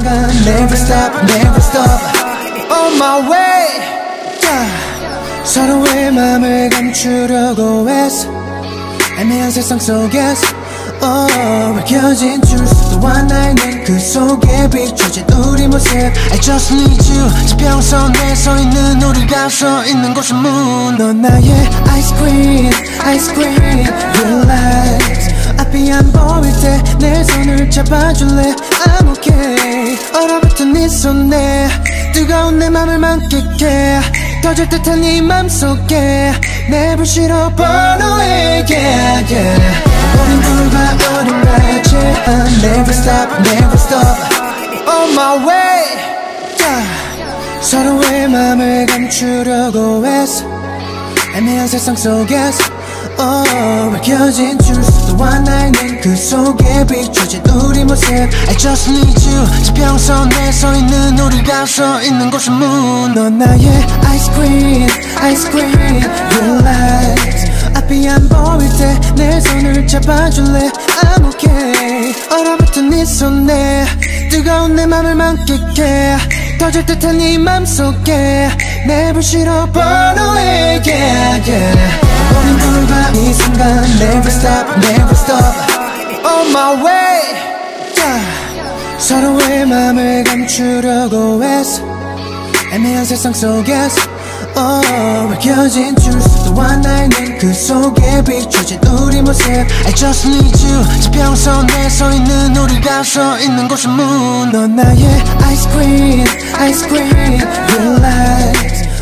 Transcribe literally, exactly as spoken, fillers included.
순간 Never stop, never stop On my way yeah. 서로의 맘을 감추려고 했어 애매한 세상 속에서 oh, 밝혀진 truth 너와 나는 그 속에 비춰진 우리 모습 I just need you 지평선에 서 있는 우리가 서 있는 곳은 moon 넌 나의 ice cream, ice cream Relax 앞이 안 보일 때 내 손을 잡아줄래 I'm okay 얼어붙은 네 손에 뜨거운 내 맘을 만끽해 터질 듯한 네 맘속에 내 불씨로 번호해 yeah, yeah. 우린 불과 어린 날째 Never stop, never stop On my way yeah. 서로의 맘을 감추려고 했어 애매한 세상 속에서 oh, 밝혀진 truth 너와 나는 그 속에 비춰진 우리 모습 I just need you 지평선에 서 있는 우리가 서 있는 곳은 moon 넌 나의 ice cream, ice cream Relax 앞이 안 보일 때 내 손을 잡아줄래 I'm okay 얼어붙은 네 손에 뜨거운 내 맘을 만끽해 터질 듯한 네 맘속에 내 불씨로 번호해 yeah, yeah. 우린 불과 이 순간 Never stop, never stop On my way yeah. 서로의 맘을 감추려고 했어 애매한 세상 속에서 oh, 밝혀진 truth 너와 나는 그 속에 비춰진 우리 모습 I just need you 지평선에 서 있는 우리가 서 있는 곳은 moon 넌 나의 ice cream, ice cream Relax